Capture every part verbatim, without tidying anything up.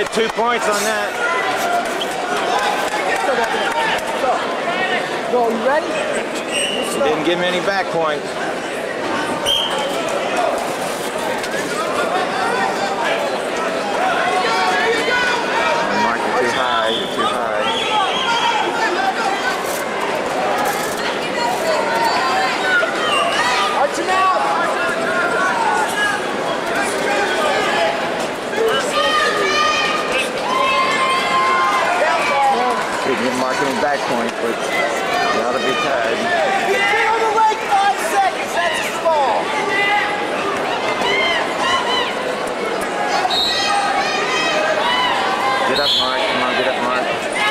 get two points on that. Go, you ready? He didn't give me any back points. Mark, you're too high, you're too high. Arch him out! Didn't give Mark any back points, but you ought to be tied. Get on the leg five seconds, that's a fall. Get up, Mark. Come on, get up, Mark.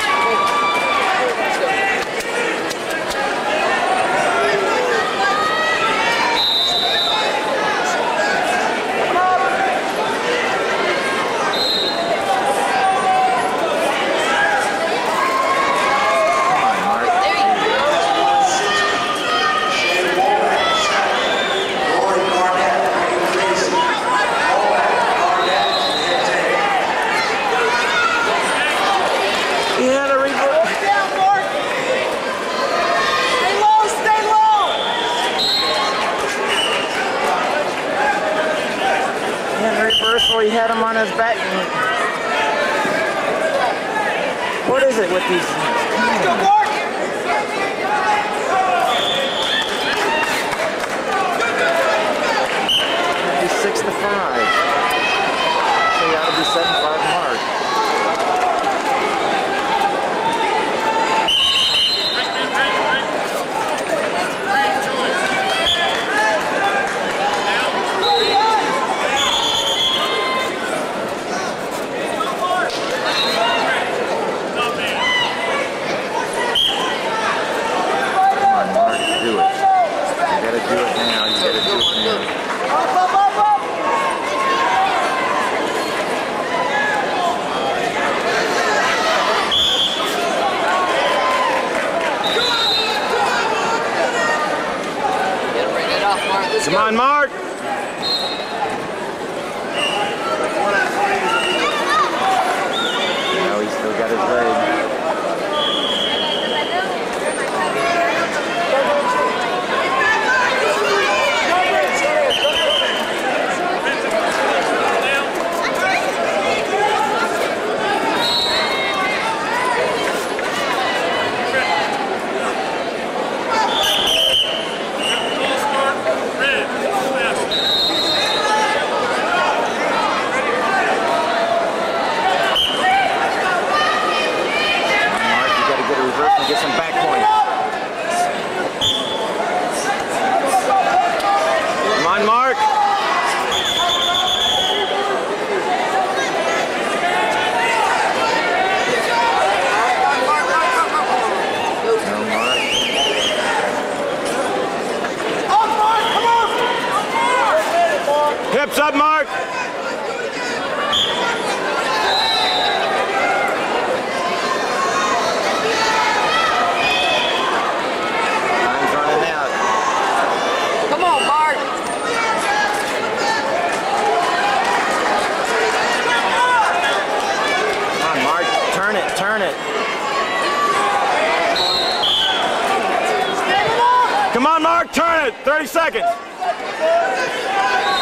He had him on his back. What is it with these? Let's go, Mark! He's six to five. So he ought to be seven five Mark. Come on, Mark! No, he's still got his leg. Get some back points. Come on, Mark. No, Mark. Up, Mark, come on! Hips up, Mark. Turn it. Come on, Mark, turn it. thirty seconds.